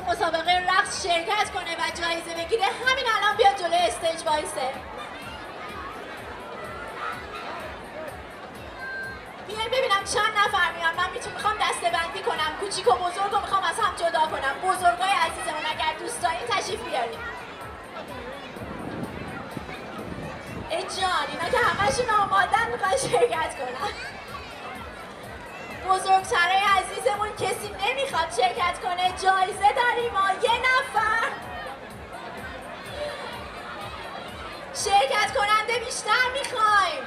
مسابقه رقص شرکت کنه و جایزه بگیره همین الان بیاد جلوی استیج وایسه. بیاین ببینم چند نفر میان. من میخوام دسته‌بندی کنم. کوچیک و بزرگ رو میخوام از هم جدا کنم. بزرگای عزیزمون اگر دوست دارین تشریف بیارین. ای جان اینا که همشون آمادن میخوان شرکت کنن. بزرگترای عزیزمون کسی نمیخواد شرکت کنه. جایزه داریم ما. یه نفر شرکت کننده بیشتر میخوایم.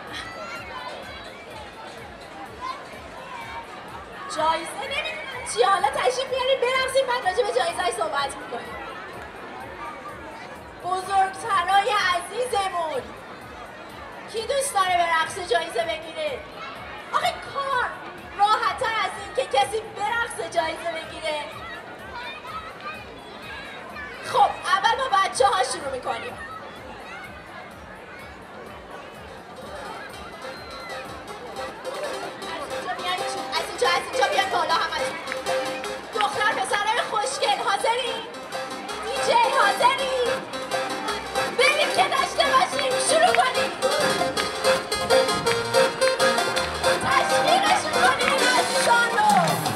جایزه نمیدونم چی. حالا تشریف بیاریم برقصیم بعد راجع به جایزه‌اش صحبت میکنیم. بزرگترای عزیزمون کی دوست داره به رقص جایزه بگیره؟ آخه کار راحت‌تر از این که کسی به رقص جایزه بگیره. خب اول با بچه‌ها شروع میکنیم. از اینجا بیان بالا همتون. دختر پسرای خوشگل حاضرین؟ دیجی حاضرین؟ بریم که داشته باشیم. شروع کنیم. تشویقشون کنیم عزیزان رو.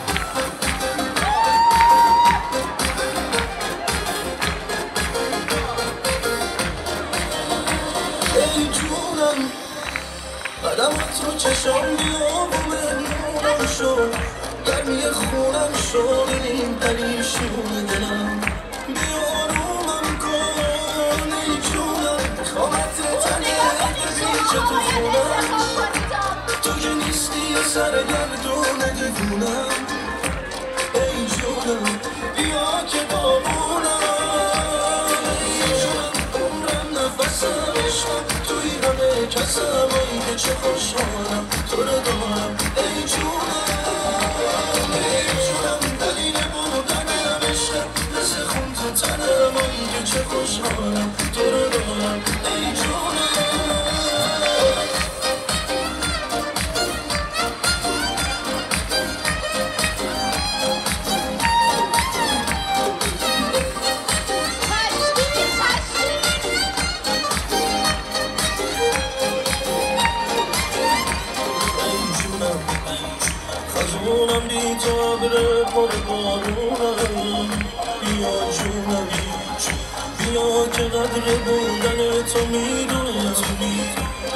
ای جونم قدمت رو چشم بیامونه نورم شد گرمی خونم شد این پریشون دلم بیارومم کن ای جونم خامت تنه ببین چه تو خونم تو که نیستی یه سرگردون دیوونم ای جونم بیا که بابونم ای جونم عمرم نفسم عشقم توی همه کسم ای که چه خوشحالم تو رو دارم ای جونم تنم ای که چه خوشحالم تو رو دارم ای جونم. خزونم بی تو بره پر بارونم بیا جونم بیا که قدر بودن تو میدونی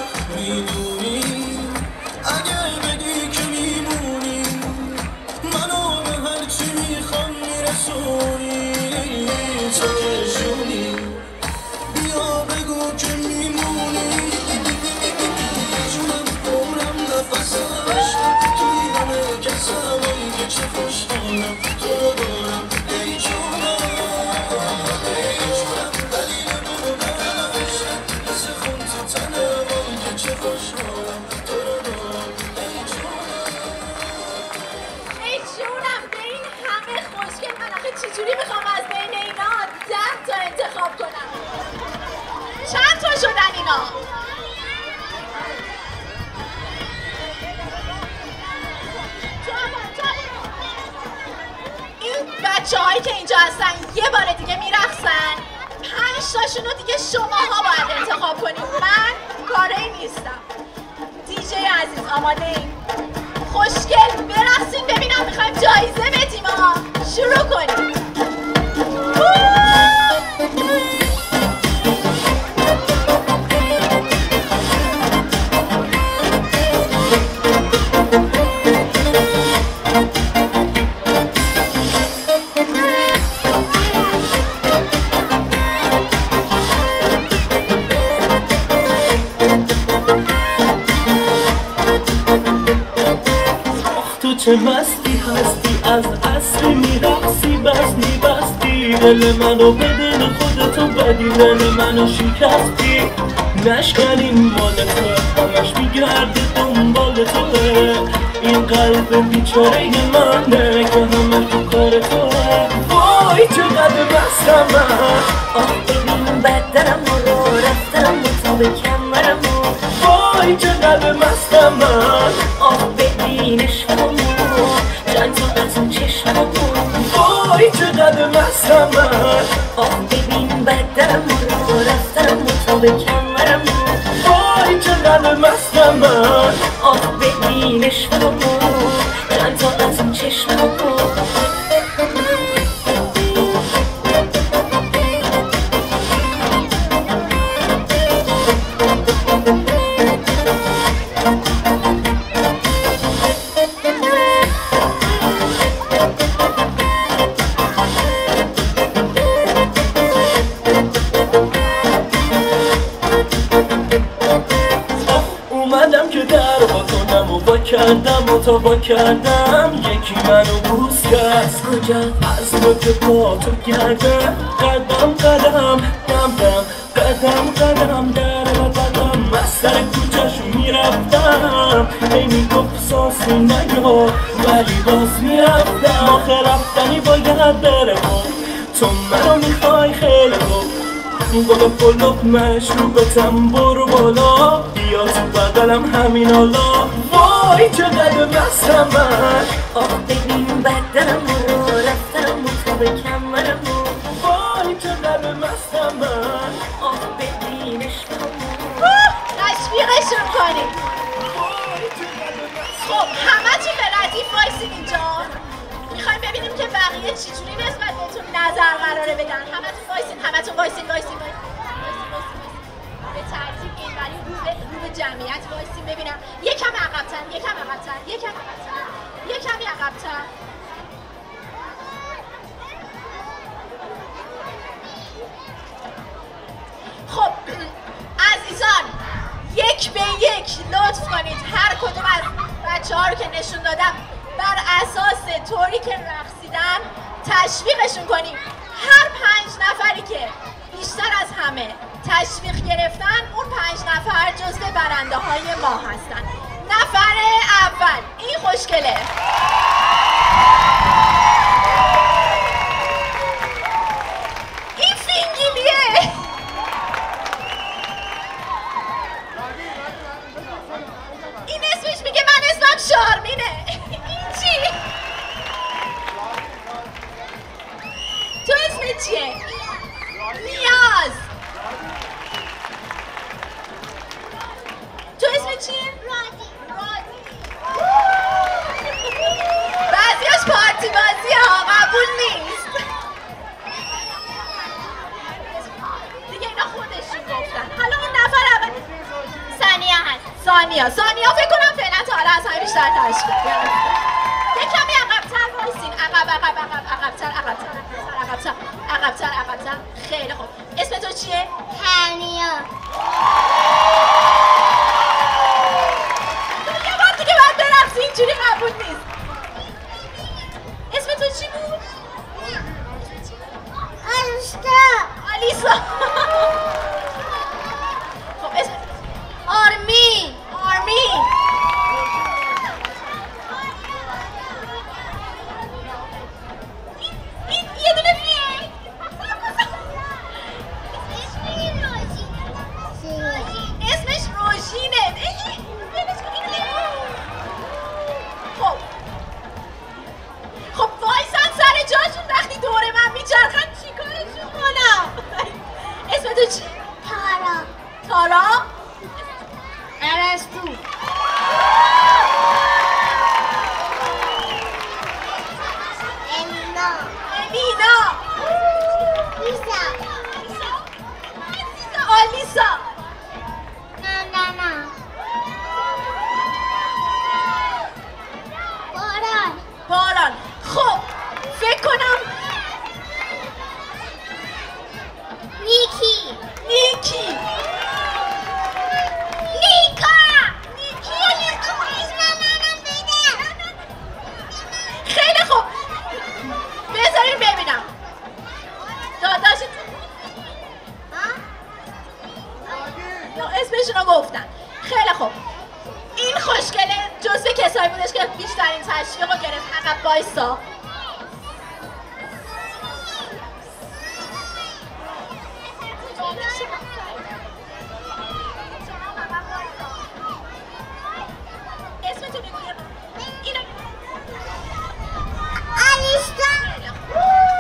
اگه بگی که میمونی منو به هرچی میخوام میرسونی تو که جونی بیا بگو که میمونی جونم عمرم نفسم عشقم توی همه کسم ای که چه خوشحالم تو رو دارم ای جونم ای جونم دلیل بودنم عشقم مثل خون تو تنم ای که چه خوشحالم تو رو دارم ای جونم. ای جونم به این همه خوشگل من آخه چجوری میخوام از بین اینا 10 تا انتخاب کنم؟ چند تا شدن اینا؟ بچه‌هایی که اینجا هستن یه بار دیگه میرقصن. 5 تاشونو دیگه شماها باید انتخاب کنید. من کاری نیستم. دیجی عزیز آماده این؟ خوشگل برقصین ببینم میخوایم جایزه بدیم ها. شروع کنیم. چه مستی هستی از اصلی میرقصی بس میبستی دل منو به دل خودتو بدی دل منو شکستی نشکنیم مال تو همش میگرده دنبال توه این قلب بیچاره منه که همش تو کار توه وای چقدر بستم من آه ببین بدنم رو رفتم تا به کمرم وای چقدر مستم من آه ببین عشقمو چند تا از اون چشممو وای چقدر مستم من آه ببین بدم رو رفتم تا به کمرم وای چقدر مستم من آه ببین عشقم چند تا از اون چشمم اومدم که در کنم و با کردم و تا با کردم یکی منو بوس کرد از کجا؟ از نوک پا تو گردم قدم قدم دم دم قدم قدم در قدم از سر کوچه‌شو میرفتم هی میگفت ساسی نیا ولی باز میرفتم آخه رفتنی باید بره تو منو میخوای خیلی خوب بالا پلوب مشروبتم برو بالا بیا تو بغلم همین حالا وای چقدر مستم من آه ببین بدم رو رفتم تا به کمرم وای چقدر مستم من آه ببین عشقم تشویقشون کنید. خب همه چی به ردیف وایسید اینجا. میخوایم ببینیم که بقیه چجوری نسبت بهتون نظر قراره بدن. همتون وایسید، همتون وایسید. به ترتیب این ولی رو به جمعیت وایسید ببینم. یکم عقب‌تر. یکمی عقب‌تر. خب عزیزان یک به یک لطف کنید هر کدوم از بچه‌ها رو که نشون دادم بر اساس طوری که رقصیدن تشویقشون کنیم. هر 5 نفری که بیشتر از همه تشویق گرفتن اون 5 نفر جزو برنده های ما هستن. نفر اول این خوشگله. این فینگیلیه. این اسمش میگه من اسمم شارمینه. این چی؟ تو اسمت چیه؟ نیاز. تو اسمت چیه؟ رادی. بعضیاش پارتی بازی ها قبول نیست. دیگه اینا خودشون گفتن. حالا اون نفر اول ثانیه هست. ثانیه فکر کنم فعلا تا حالا از همه بیشتر تشویق گرفته. یه کمی عقب‌تر وایسین. عقب‌تر. خیلی خوب. اسم تو چیه؟ هنیا. یه بار دیگه باید برقصی اینجوری قبول نیست. اسم تو چی بود؟ آلیسا. خب اسم آرمین. این یه دونه فیه. اسمش روژینه. خب وایسن سر جاشون وقتی دور من میچرخن چیکارشون کنم؟ اسم تو چی؟ تارا؟ ارسطو. امینا. آلیسا. نه. باران. خب فکر کنم نیکی. خیلی خوب بذارین ببینم داداشتون اسمشون رو گفتن. خیلی خوب این خوشگله جزو کسایی بودش که بیشترین تشویق رو گرفت. عقب وایسا. اسمتو بگو. اینو آلیسا.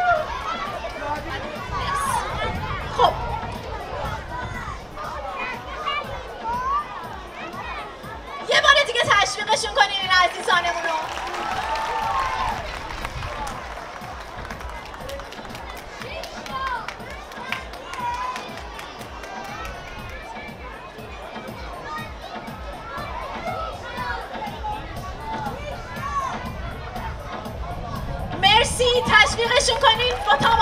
تشویقشون کنین با